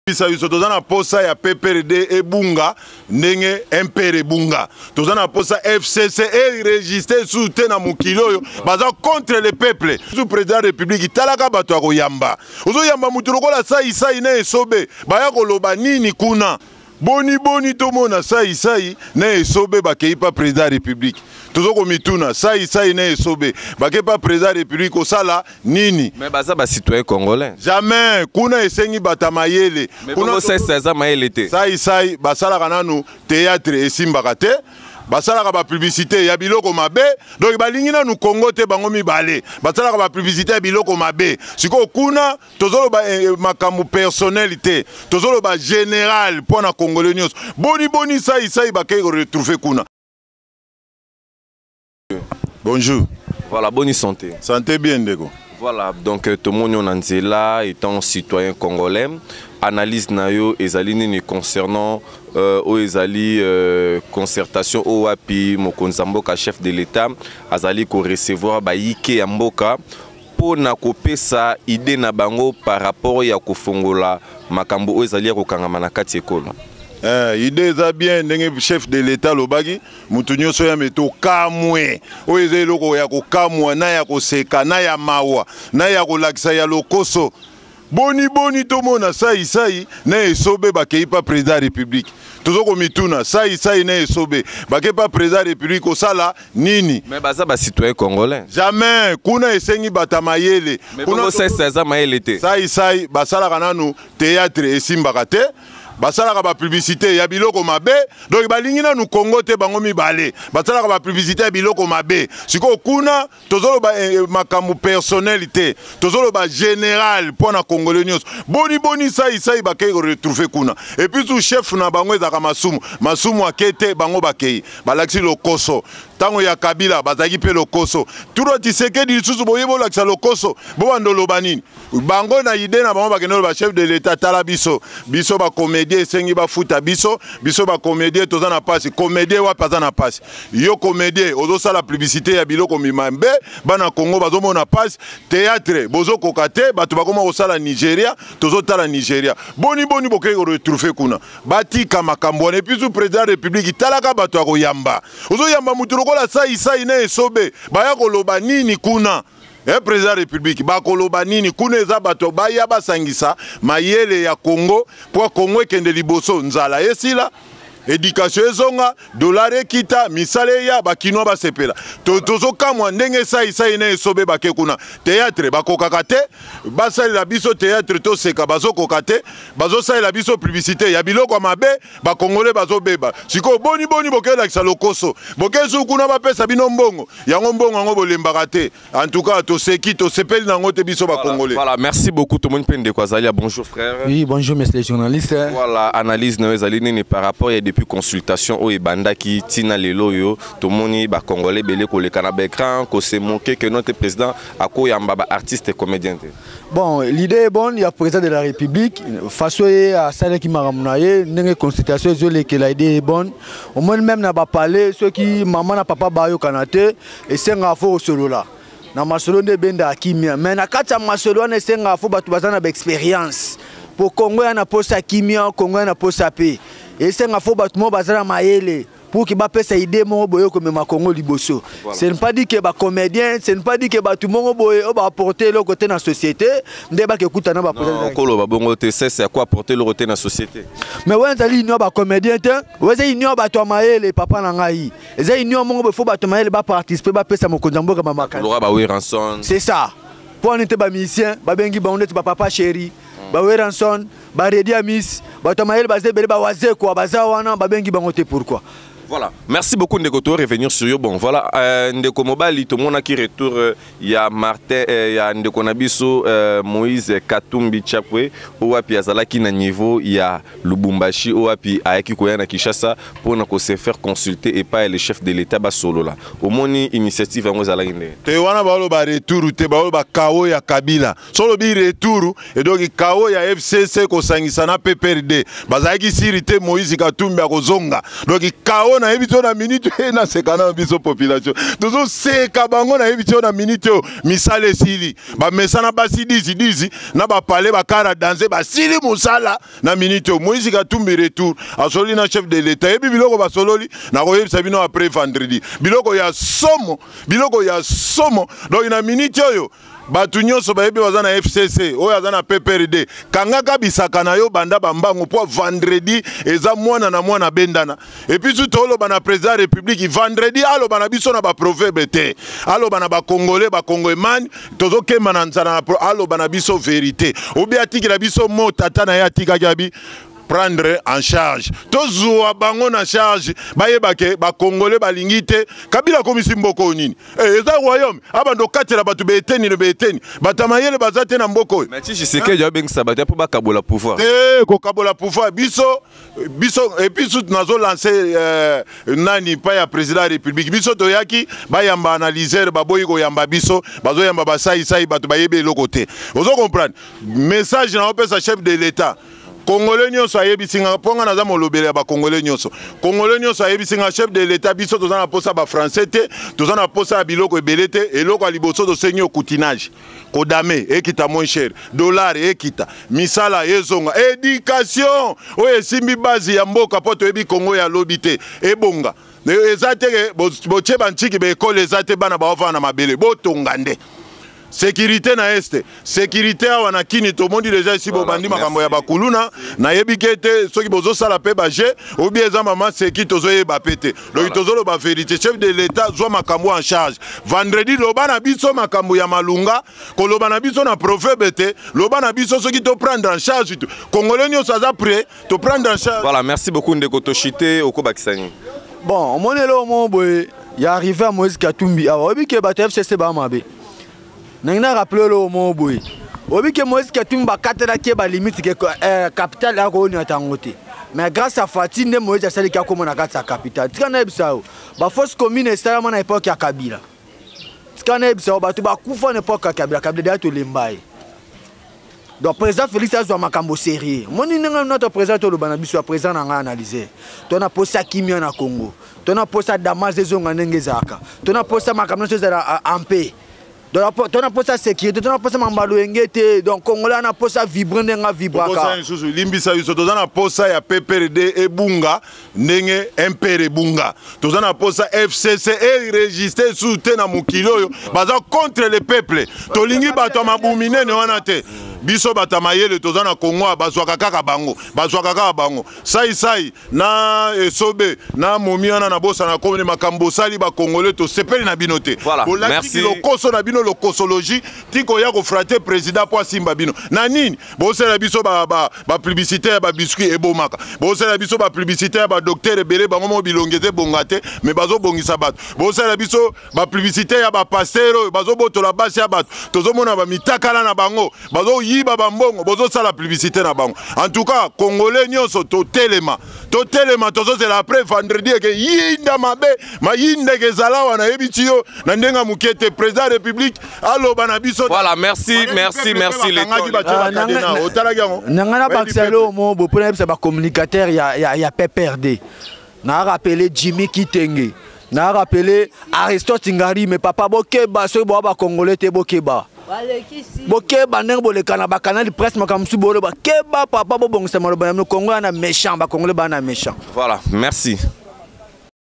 Tozana posa ya PPRD et Bunga, Nenge MPR Bunga. Tozana posa FCC et registré sous Tena Mukilo, baza contre le peuple. Sous président de la République, Talaka Batoako Yamba. Ozo Yamba Muturokola Sa ine Sobe, Bayako Lobanini Kuna. Boni tomona Sa ne Sobe Bakeipa président de la République. Tozoko mituna Sa ne Sobe Bakepa président de la République Osala Nini. Mais baza ba citoyen congolais. Jamais kuna esengi batamayele. Mais kuna ça mayele te. Sa basala kananu théâtre esimbaka te. Basala ba publicité ya biloko mabe. Donc balingi na nu Congo te bango mibale. Basala ba publicité ya biloko mabe. Siko kuna tozolo ba makambu personnalité. Tozolo ba général pour na Congolais nyos. Boni Sa bakay retrouver kuna. Bonjour. Voilà, bonne santé. Santé bien, Ndeko. Voilà, donc tout le monde Nanzela étant citoyen congolais, analyse nayo ezalini concernant ezali concertation au api Mokonzamboka chef de l'État azali ko recevoir ba yike ya mboka pour na kopesa idée na bango par rapport ya kofongola makambo ezali ko kangama na kati ekolo. Idée za bien ndenge chef de l'État lobaki mutu nyonso ya meto kamwe oyo eza eloko ya kokamwa na ya koseka na ya mawa na ya kolakisa ya lokoso boni tomona Sa na esobe bakeipa président de la République tozoko mituna Sa na esobe bakepa président de la République osala nini. Mais baza ba citoyen congolais. Jamais kuna esengi batamayele. Mais kuna ça mayele te. Sa basala kananu théâtre esimbaka te. Basala ba publicité ya biloko mabe. Donc balingi na nu Congo te bango mibale. Basala ba publicité ya biloko mabe. Siko kuna tozolo ba makambu personnalité. Tozolo ba général pour na Congolais nyos. Boni Sa bakay retrouver kuna. Et puis tout chef na bango ezaka masumu akete bango bakay. Balaksi lokoso. Tango ya Kabila bazaki pe lokoso. Turo Tshisekedi lisusu boyebo lakisa lokoso. Bo bandolo banini. Bango na idée na bango bakeno ba chef de l'État tala biso ba comédien sengi ba futa biso ba comédien toza na passe comédien wa paza na passe yo comédien ozo sala publicité ya biloko mimambe bana Congo bazo mona passe théâtre bozo kokate batu bakoma osala Nigeria tozo tala Nigeria boni bokei retrouver kuna batika makambo et puis sous président de la République talaka batu akoyamba ozo yamba mutu lokola Sa ine esobe baya koloba nini kuna. Président de la République, bakoloba nini kuneza bato baya basangisa mayele ya Congo pour Congo kende liboso nzala esila éducation ezonga dollar ekita misale ya bakino basepela tozo kamwa ndenge Sa ine esobe bake kuna théâtre bakokaka te basalela biso théâtre to seka bazo kokate bazo salela biso publicité ya biloko mabe bakongole bazo beba siko boni bokela kisa lokoso bokezu kuna bapesa bino mbongo yango mbongo ngo bolembaka te en tout cas to seki to sepeli nango te biso bakongole. Voilà, merci beaucoup tout le monde pende Kwazalia. Bonjour frère. Oui, bonjour monsieur les journalistes. Voilà, analyse na ezalini ni par rapport ya depuis consultation au ebanda qui tina lelo yo to moni ba congolais belé ko le canaba écran ko se moquer que notre président ako yamba ba artiste et comédien. Bon, l'idée est bonne, il y a président de la République face à celle qui m'a ramené une consultation que l'idée est bonne. Au moins même n'a pas parlé ceux qui maman n'a papa ba yo kanate et c'est un affaire solo là. Na masolo de benda kimia mais na kata masolo na c'est un affaire batu bazana expérience. Pour Congo na posa kimia, Congo na posa paix. Et c'est un faux bâtiment basé mayele pour qu'il va faire idée mon boyo comme ma Congo liboso. Ce n'est pas dit que les comédiens, ce n'est pas dit que tout le monde va apporter le côté dans la société. Débat que écoute na ba c'est à quoi apporter le côté dans la société. Mais ouais ça li ba comédien ouais ça ignore ba to mayele papa na ngai. Et ça ignore mon faut ba to mayele ba participer ba pesa Mokonzambo comme mama. Laura ba ranson. C'est ça. Pour on était ba musicien, ba bengi ba on était ba papa chéri. Ba ranson, ba Redi Amis, ba to mayele ba zebele ba waze quoi baza wana ba bengi ba ngote pourquoi. Voilà, merci beaucoup Ndeko to revenir sur yo. Bon voilà, Ndeko Mobali tout le monde qui retour il y a Martin il y a Ndeko Nabiso Moïse Katumbi Chapwe owapi azala ki na niveau il y a Lubumbashi owapi ayaki koya na Kinshasa pour na ko se faire consulter et pas le chef de l'État ba solo là. Au moni initiative ngo zala inde. Te wana ba lo ba retour te ba lo ba kao ya Kabila. Solo bi retour et donc kao ya FCC ko sangisa na PPRD. Bazaki sirité Moïse Katumbi akozonga. Donc kao bango na yebi na minute na sekana biso population tozo seka bango na yebi na minute misale sili ba mesana basi dizi na ba parler ba kara danser ba sili musala na minute Moïse Katumbi retour asoli na chef de l'état yebi biloko ba sololi na ko yebi sabino après vendredi biloko ya somo donc na minute yo batu nyonso bayebi baza na FCC oyo aza na PPRD kangaka bisaka na yo banda bambango po vendredi eza mwana na mwana bendana et puis tout oloba na président de la République vendredi aloba na biso na ba proverbe te aloba na ba congolais ba congolais tozo kemba na nzana aloba na biso vérité obi atiki na biso mo tata na ya tika gabi prendre en charge tozwa bango na charge bayebake ba congolais balingite kabila komisi mboko nini eza royaume abando katela batu beteni batamayele bazate na mboko mais ti Tshisekedi ya bengisa batu po bakabola pouvoir ko kabola pouvoir biso et puis tout nazo lancer nani pa ya président de la République biso toyaki bayamba analyser baboyi ko yamba biso bazo yamba basai batu bayebe lokote ozo comprendre message na opesa chef de l'état Congolais nyonso ayebisinga ponga naza molobele ba Congolais nyonso ayebisinga chef de l'état biso tozana posa ba français te tozana posa biloko ebelete eloko aliboso to senyo coutinage kodame ekita moins cher dollar ekita misala ezonga éducation oye simbi base ya mboka poto ebi Congo ya lobité ebonga ezate boche banchiki be école ezate bana baova na mabele botongande sécurité na este sécurité awana kini to mondi déjà ici bobandi makambo ya bakuluna na yebikete soki bozo sala pe baje obi eza mama seki tozo yeba pete donc tozo lo ba vérité chef de l'état zo makambo en charge vendredi loba na biso makambo ya malunga ko loba na biso na proverbe te loba na biso soki to prendre en charge tout congolais nyo ça prêt to prendre en charge. Voilà, merci beaucoup ndeko Toshite okobakisani. Bon on monelo mo boy ya arrivé à Moïse Katumbi alors obi ke ba FCC ba mabe nangina rappelé le mot boy obi ke Moïse Katumbi bakatela ke ba limite ke capitale ya ko ni atangote mais grâce à Fatine Moïse asali ka komona kata capitale tikana ebisao ba force commune esala na époque ya Kabila tikana ebisao ba to ba kufa na époque ya Kabila to lembai donc président Félix azwa makambo sérieux moni ninga notre président to le bana biso président na analyser to na posa kimia na Congo to na posa Damas ezonga ndenge zaka to na posa makambo ezala en paix. Donc, on a posé la sécurité, on a posé la donc Congolais on a posé la vibrant n'a vibraka. Limbisa yuso, on a posé la PPRD et Bunga, nenge MPR Bunga. On a posé FCC et registré sous tena mukilo, baza contre le peuple. Tolingi bato mabumine ne wanate. Biso batamayele tozana Kongo bazwaka kaka bango sai na sobe na momiana na bosa na komene makambo sali ba congolais to sepeli na binote. Voilà, merci. Lokoso na bino lokosologie tiko ya ko frater président po simba bino na nini bosela biso ba publicité ba biscuit ebomaka bosela biso ba publicité ba docteur ebele bango mo bilongete bongate mais bazo bongisa bato bosela biso ba publicité ya ba pasteur bazo botola basi ya bato tozomona ba mitakala na bango bazo yiba bambongo bozo sala publicité na bango en tout cas congolais nyonso to telema tozo zela après vendredi ke yinda mabe ma yinde ke zala wana ebitio na ndenga mukete président de la République allo banabiso. Voilà, merci les nangana baksalo mo bo pona ba communicateur ya PPRD na rappelé Jimmy Kitenge na rappelé Aristote Ngari mais papa bokeba so bo ba congolais te bokeba bokeba ndenge bolekana ba canal presse makamsu bolo ba keba papa bo bongisa malo ba Congo na méchant ba congolais ba na méchant. Voilà, merci.